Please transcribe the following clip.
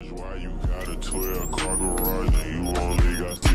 Why you got a 12 car garage and you only got